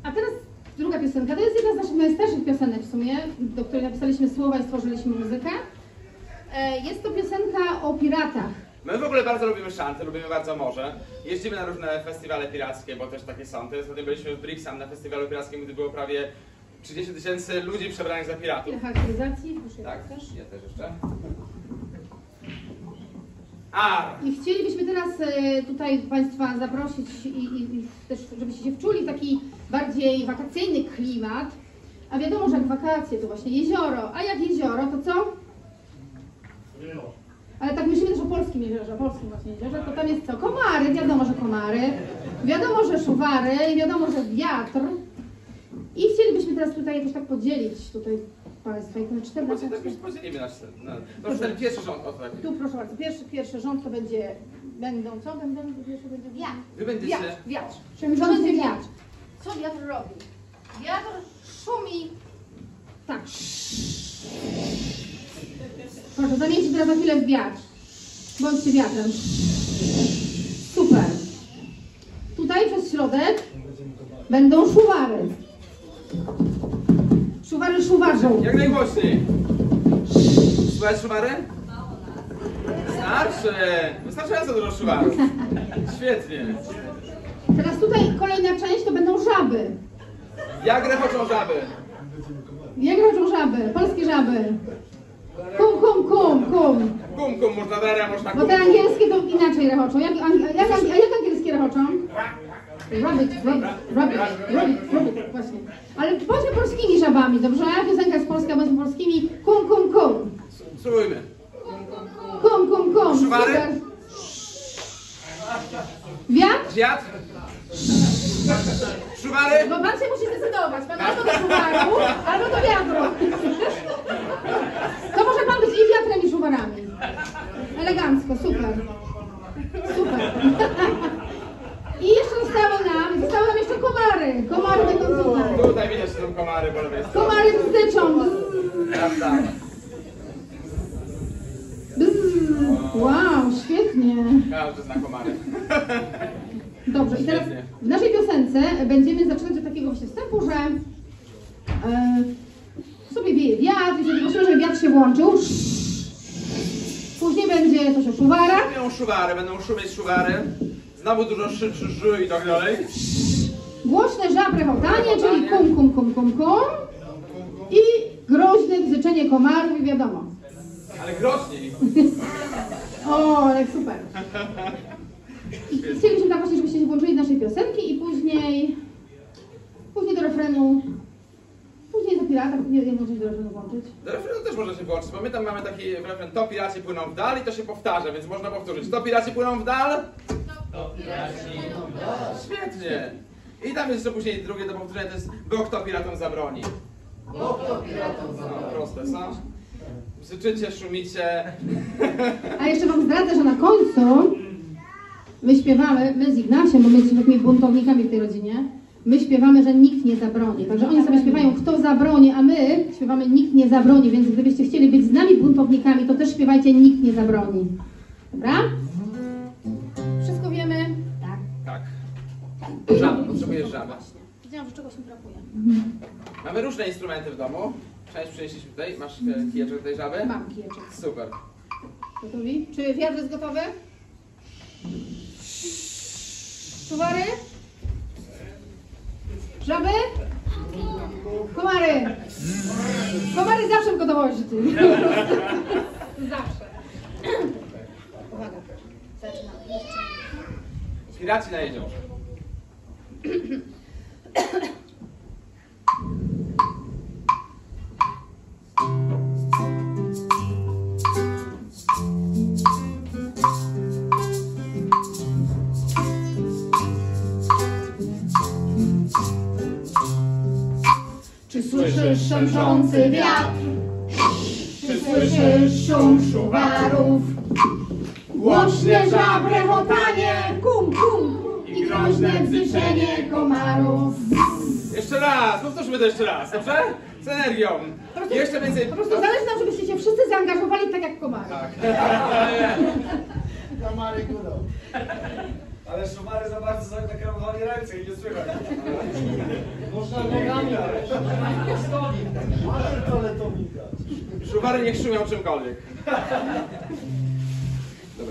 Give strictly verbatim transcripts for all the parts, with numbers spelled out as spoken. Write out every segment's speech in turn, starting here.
A teraz druga piosenka. To jest jedna z naszych najstarszych piosenek w sumie, do której napisaliśmy słowa i stworzyliśmy muzykę. Jest to piosenka o piratach. My w ogóle bardzo lubimy szanty, lubimy bardzo morze. Jeździmy na różne festiwale pirackie, bo też takie są. Teraz byliśmy w Brixham na festiwalu pirackim, gdy było prawie trzydzieści tysięcy ludzi przebranych za piratów. Ile charakteryzacji? Tak, też? Ja też jeszcze. Ar. I chcielibyśmy teraz tutaj Państwa zaprosić i, i, i też, żebyście się wczuli w taki bardziej wakacyjny klimat. A wiadomo, że jak wakacje to właśnie jezioro. A jak jezioro, to co? Ale tak myślimy też o polskim jeziorze, o polskim właśnie jeziorze, to tam jest co? Komary, wiadomo, że komary, wiadomo, że szuwary i wiadomo, że wiatr. I chcielibyśmy teraz tutaj jakoś tak podzielić tutaj Państwa, jak na cztery... Podzielimy nasz... No, to ten pierwszy rząd, o tak. Tu proszę bardzo, pierwszy, pierwszy rząd to będzie... Będą co? Będą, pierwszy będzie wiatr. Wy będziecie... Wiatr, wiatr. Czym to będzie wiatr? Co wiatr robi? Wiatr szumi... Tak. Proszę, zamieńcie teraz na chwilę w wiatr. Bądźcie wiatrem. Super. Tutaj przez środek będą szuwary. Szuwary szuwarzą. Jak najgłośniej. Słychać szumary? Wystarczy. Wystarczająco dużo szuwarów. Świetnie. Teraz tutaj kolejna część to będą żaby. Jak rechoczą żaby? Jak rechoczą żaby? Polskie żaby. Kum, kum, kum, kum. Kum, kum, można dara, można kum. Bo te angielskie to inaczej rechoczą. Jak, a, jak, a jak angielskie rechoczą? Rabbit, rabbit, rabbit, rabbit, rabbit, właśnie. Ale bądźmy polskimi żabami, dobrze? Piosenka jest polska, bądźmy polskimi. Kum, kum, kum. Spróbujmy. Kum, kum, kum. Szumary? Wiatr? Wiatr? Szuwary? Bo pan się musi zdecydować. Pan albo do szuwaru, albo do wiatru. To może pan być i wiatrem, i szuwarami. Elegancko, super. Super. I jeszcze zostały nam, zostały nam jeszcze komary. Komary będą tutaj. Tutaj widać, że są komary po lewej stronie. Komary bzdyczą. Prawda. Wow, świetnie. Każdy zna komary. Dobrze, i teraz w naszej piosence będziemy zaczynać od takiego właśnie wstępu, że e, sobie wieje wiatr, i prosimy, żeby wiatr się włączył. Później będzie coś o szuwarach. Będą szuwary, będą szumieć szuwary. Znowu dużo szy, szy, szy i tak dalej. Głośne żabre chotanie, czyli kum, kum, kum, kum, kum. I groźne bzyczenie komarów i wiadomo. Ale groźniej. O, ale super. I chcielibyśmy tak właśnie, żebyście się włączyli do naszej piosenki i później, później do refrenu, później do pirata, nie wiem, może do refrenu włączyć. Do refrenu też można się włączyć, bo my tam mamy taki refren, to piraci płyną w dal i to się powtarza, więc można powtórzyć. To piraci płyną w dal? To piraci płyną w dal. Świetnie. I tam jest jeszcze później drugie do powtórzenia, to jest bo kto piratom zabroni. Bo kto piratom zabroni. No, proste, co? Brzyczycie, szumicie. A jeszcze wam zdradzę, że na końcu my śpiewamy, my z Ignaciem, bo my jesteśmy takimi buntownikami w tej rodzinie, my śpiewamy, że nikt nie zabroni. Także oni sobie śpiewają, kto zabroni, a my śpiewamy, nikt nie zabroni, więc gdybyście chcieli być z nami buntownikami, to też śpiewajcie, nikt nie zabroni. Dobra? Wszystko wiemy? Tak. Tak. Żaba, potrzebujesz żabę. Wiedziałam, że czegoś mi brakuje. Mamy różne instrumenty w domu. Część przynieśliśmy tutaj. Masz kijeczek tej żaby? Mam kijeczek. Super. Gotowi? Czy wiatr jest gotowy? Szuwary? Żaby? Komary! Komary zawsze w gotowości. Zawsze. Uwaga. Zaczynamy. Piraci na jeziorze. Czy słyszysz szemrzący wiatr? Czy słyszysz szum szuwarów? Głośne żabre chotanie, kum, kum i groźne bzyczenie komarów. Jeszcze raz, powtórzmy to jeszcze raz, dobrze? Z energią. Jeszcze więcej. Po prostu zależy nam, żebyście się wszyscy zaangażowali tak jak komary. Tak. Komary górą. Ale szumary za bardzo zakramowali ręce i nie słychać. Szuwary niech szumią czymkolwiek. Dobra.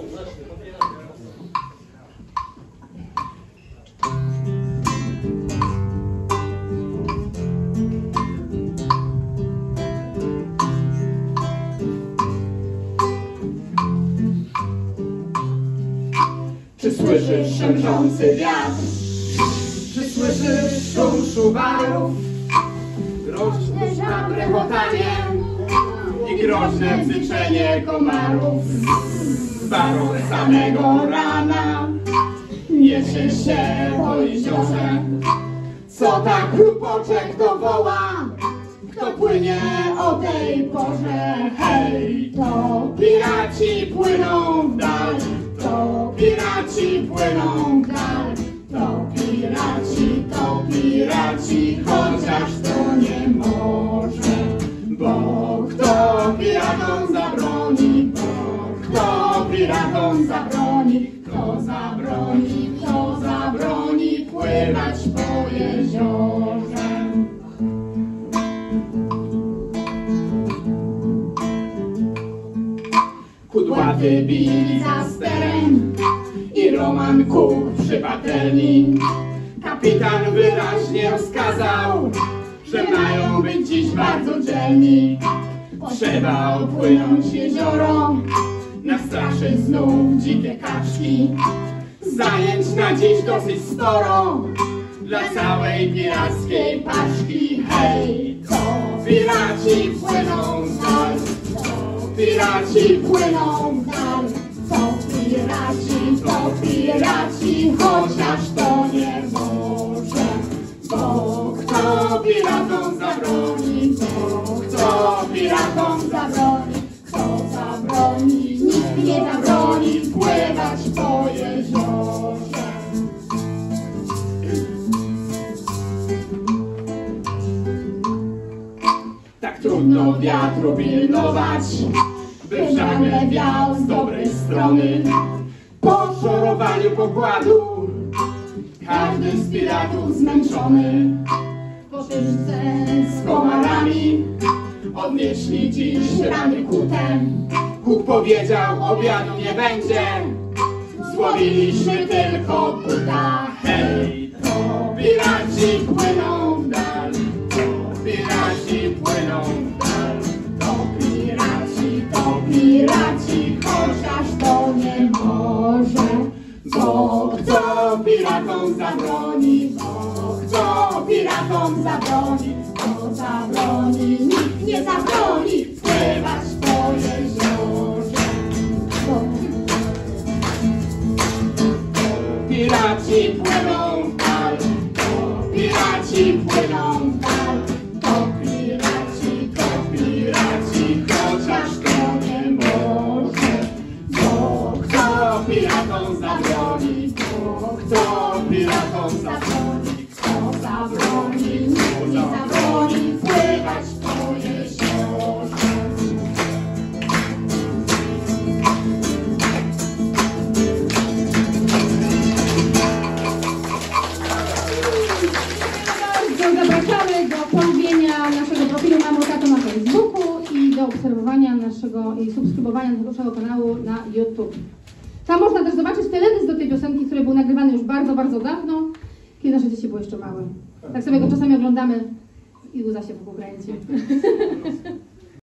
Czy słyszysz szemrzący wiatr? Czy słyszysz szum szuwarów? Groźne Zabrechotanie i groźne bzyczenie komarów. Z baru samego rana niesie się po jeziorze. Co tak chrupoczek dowoła? Kto płynie o tej porze? Hej, to piraci płyną w dal. To piraci płyną w dal. To piraci, to piraci, chociaż to nie może. Bo kto piratom zabroni? Bo kto piratom zabroni? Kto zabroni, kto zabroni pływać po jeziorze? Kudłaty bili za sterem i Roman Cook przy patelni. Kapitan wyraźnie rozkazał, że mają być dziś bardzo dzielni. Trzeba opłynąć jezioro, nastraszyć znów dzikie kaczki. Zajęć na dziś dosyć sporo dla całej pirackiej paczki. Hej, to piraci płyną w dal. Piraci płyną w dal, to piraci, to piraci, chociaż to nie może. Bo kto piratom zabroni, bo kto piratom zabroni, kto zabroni, nikt nie zabroni pływać po jeziorze. Tak trudno wiatru pilnować, by żagle wiał z dobrej strony. Po szorowaniu pokładu każdy z piratów zmęczony. Po szyszce z komarami odnieśli dziś rany kute. Bóg powiedział, obiadu nie będzie, złowiliśmy tylko puta. Hej, to piraci płyną w dal, to piraci płyną w dal, to piraci, to piraci, chociaż to nie może. Bo kto piratom zabroni, bo kto piratom zabroni, kto zabroni, nikt nie zabroni pływać po jeziorze. Bo piraci płyną w dal, to piraci płyną w dal, to piraci, to piraci, chociaż to nie może. Bo kto piratom zabroni, bo kto piratom zabroni, kto zabroni, nikt nie zabroni pływać po jeziorze. Zapraszamy do polubienia naszego profilu Mamo Tato na Facebooku i do obserwowania naszego i subskrybowania naszego kanału na YouTube. Tam można też zobaczyć teledysk do tej piosenki, który był nagrywany już bardzo, bardzo dawno, kiedy nasze dzieci były jeszcze małe. Tak sobie go czasami oglądamy i łza się w ogóle kręci.